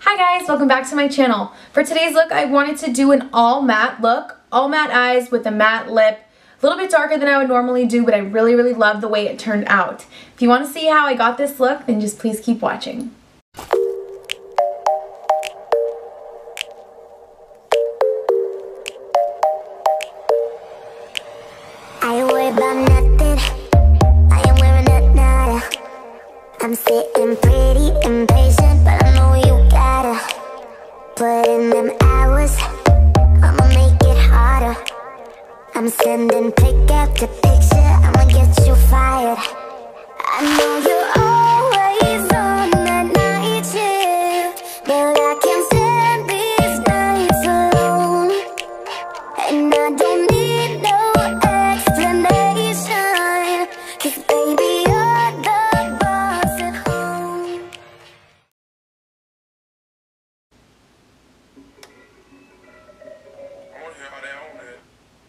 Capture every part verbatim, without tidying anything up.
Hi guys, welcome back to my channel. For today's look, I wanted to do an all matte look, all matte eyes with a matte lip. A little bit darker than I would normally do, but I really, really love the way it turned out. If you want to see how I got this look, then just please keep watching. I ain't worried about nothing. I ain't wearing a nada. I'm sitting pretty impatient, but I know you gotta put in them hours. I'ma make it harder. I'm sending pick after picture. I'ma get you fired. I know you're always on that night shift, but I can't stand these nights alone. And I don't need no explanation, 'cause baby you're the boss at home. Oh yeah, they own it.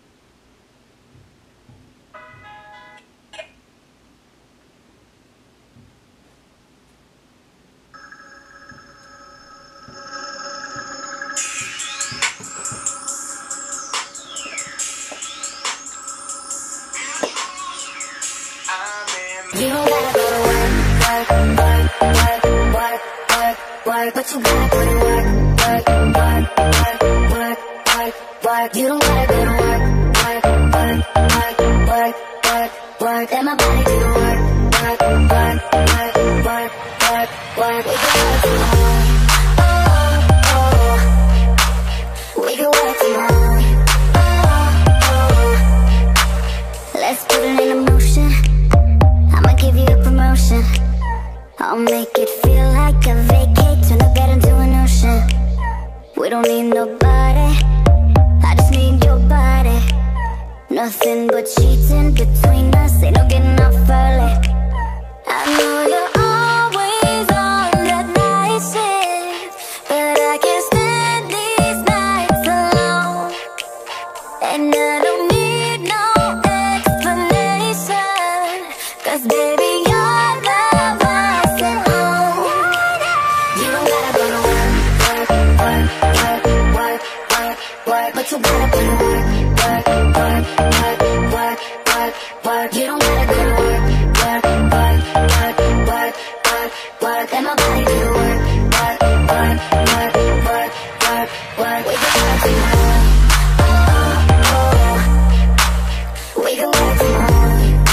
You don't gotta go to work, work, work, work, work, work, work, but you gotta put in work, work, work, work, work, work, work. You don't gotta go to work, work, work, work, work, work, work. Let my body do the work, work, work, work, work, work, work. We can work tomorrow, oh, oh. We can work tomorrow, oh, oh. Let's put it in motion. I'ma give you a promotion. I'll make it feel like a vacate, turn the bed into an ocean. We don't need nobody, I just need your body. Nothing but cheating between us, ain't no getting off early. I know you're always on that night shift, but I can't stand these nights alone. And I don't need no explanation, 'cause baby you're the boss at home. You don't gotta go to work, work, work, work, work, work, work, but you gotta put in work, work, work, work, work, work, work. You don't gotta go to work, work, work, work, work, work, work. Let my body do the work, work, work, work, work, work, work. We can work tomorrow, oh, oh. We can work tomorrow.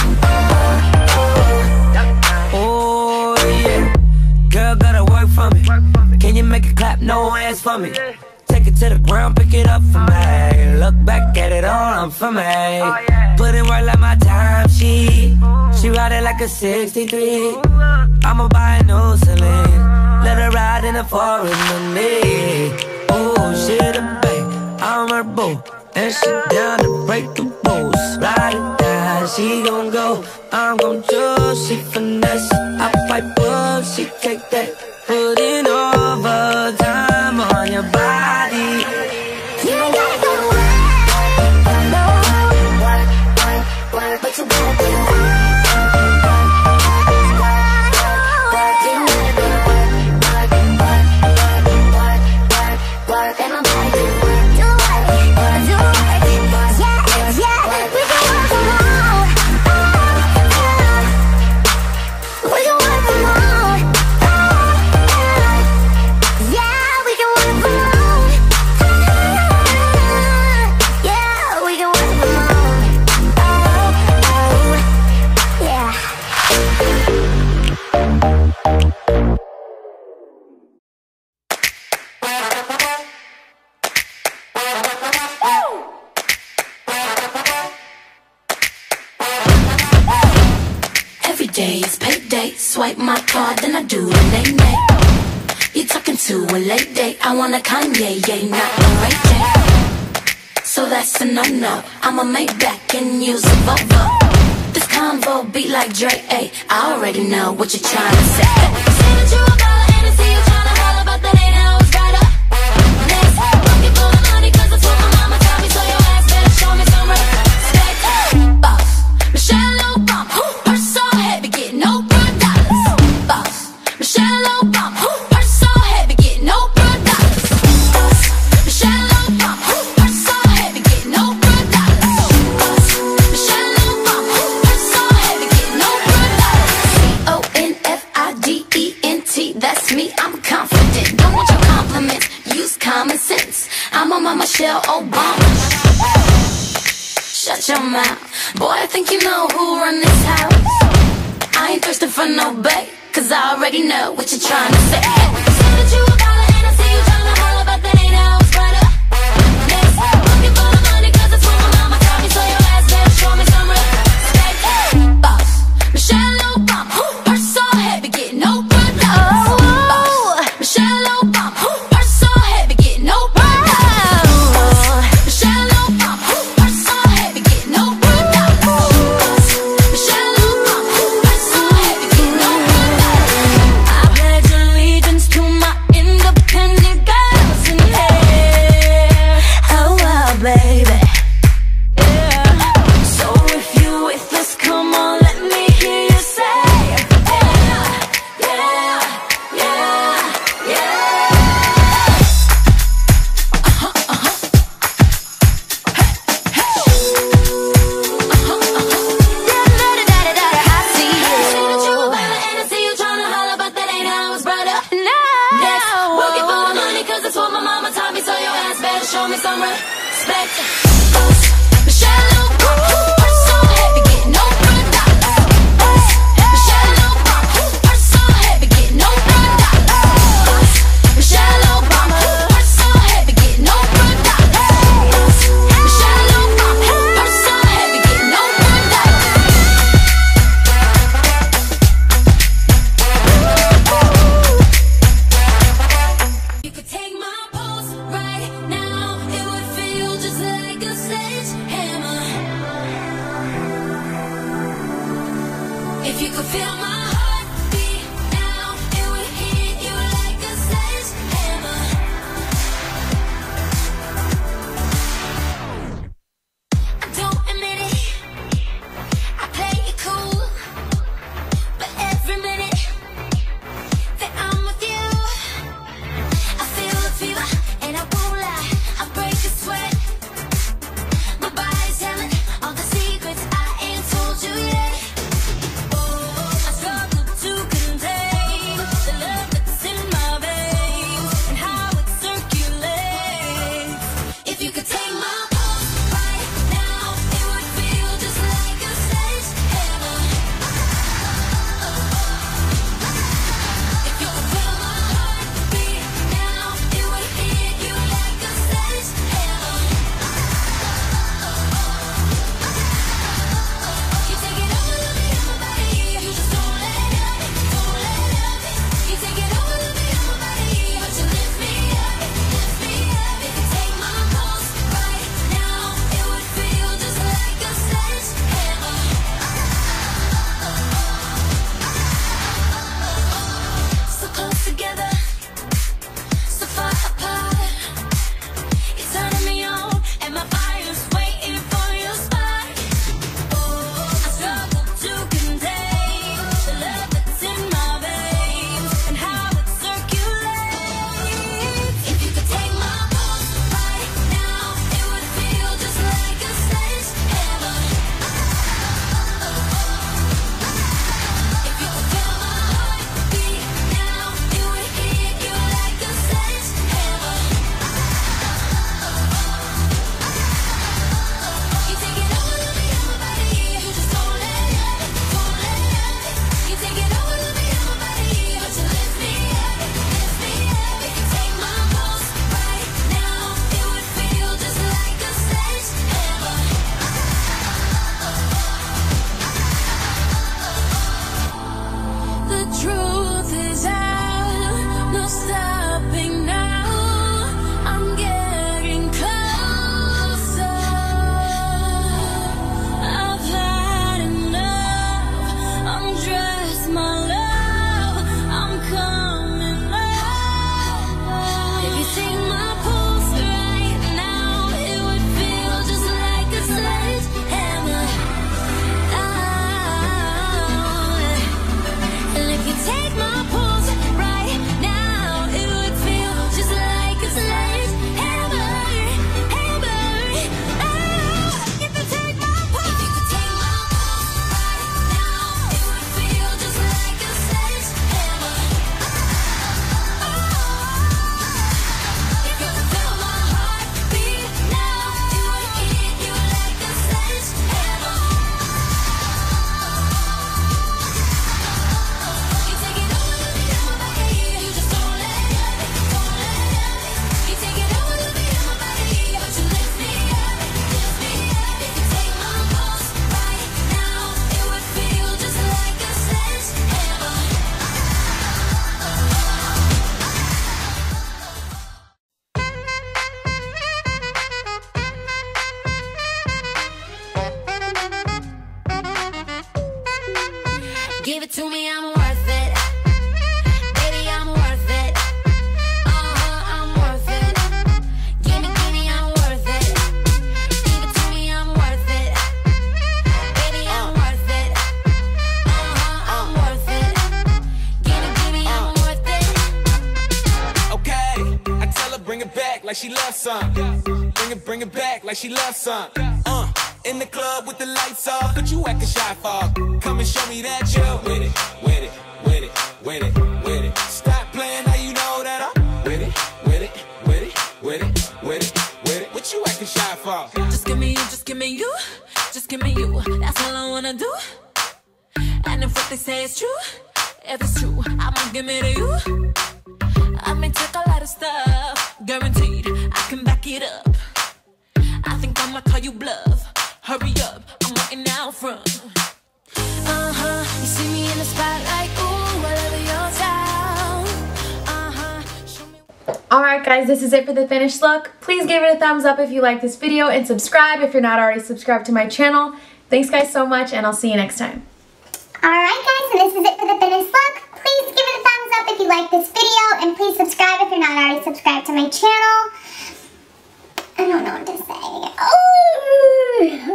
Oh yeah, girl gotta work for me. Can you make it clap? No hands for me. Take it to the ground, pick it up for me. Look back at it all, I'm for me. Put in work like my time sheet. She ride it like a sixty-three. I'ma buy a new Celine. Let her ride in the forest with me. Oh, she the babe, I'm her boo, and she down to break the rules. Ride it down, she gon' go, I'm gon' choose. She finesse, I fight bull, she take that. Put in overtime on your body. You ain't gotta go to work, no, work, work, work, but you gotta do it. Swipe my card, then I do the nay-nay. You talking to a late date, I want a Kanye, yeah, not a right day. So that's a no-no, I'ma make back and use a Volvo. This convo beat like Dre, ayy, I already know what you're trying to say. Say that you a baller and I see you trying to holler, but that ain't how it's right up. Next, looking for the money, 'cause that's what my mama taught me, so your ass better show me some respect. Boss, Michelle Obama, her so heavy, getting no broad dollars. Boss, Michelle Obama, her so heavy, getting no broad shut your mouth. Boy, I think you know who run this house. I ain't thirsting for no bait, cause I already know what you're trying to say. You say that you a baller and I see you trying to holler, but that ain't how it's right up. Next, looking for the money cause it's what my mama taught me, so your ass better show me some respect. Boss, Michelle Obama, purse so heavy, getting no product. Boss, Michelle Obama, purse so heavy, getting no product. Michelle Obama, purse so heavy, getting no product. Michelle Obama, purse so heavy, getting no product. I pledge allegiance to my independent girls in here. Oh wow, baby. Yeah. So if you with us, come on, let me hear you say, yeah, yeah, yeah, yeah. Uh-huh, uh-huh. Hey, hey. Uh-huh, uh-huh. Yeah, da-da-da-da-da, I see you. Say that you a baller and I see you tryna holler, but that ain't how it's brought up. No. Next, working for the money, cause that's what my mama taught me, so your ass better show me some respect. Boss, Michelle Obama, purse so heavy, getting no product. Boss, Michelle Obama, purse so heavy, getting no product. Boss, Michelle Obama, purse so heavy, getting no product. Boss, Michelle Obama, purse so heavy, getting no product. You could take my pulse right now, it would feel just like a sledgehammer. like she loves some. Bring it, bring it back like she loves some. Uh, in the club with the lights off, but you acting shy for. Come and show me that you're with it, with it, with it, with it, with it. Stop playing, now you know that I'm with it, with it, with it, with it, with it, with it. What you acting shy for? Just give me you, just give me you, just give me you. That's all I wanna do. And if what they say is true, if it's true, I'ma give it to you. I may take a lot of stuff, guaranteed I can back it up. I think I'ma call you bluff. Hurry up, I'm waiting out front. Uh-huh, you see me in the spotlight, ooh, whatever your style. Uh-huh, show me. Alright guys, this is it for the finished look. Please give it a thumbs up if you like this video and subscribe if you're not already subscribed to my channel. Thanks guys so much and I'll see you next time. Alright guys, and this is it for the finished look. Please give it a thumbs up if you like this video, and please subscribe if you're not already subscribed to my channel. I don't know what to say. Oh!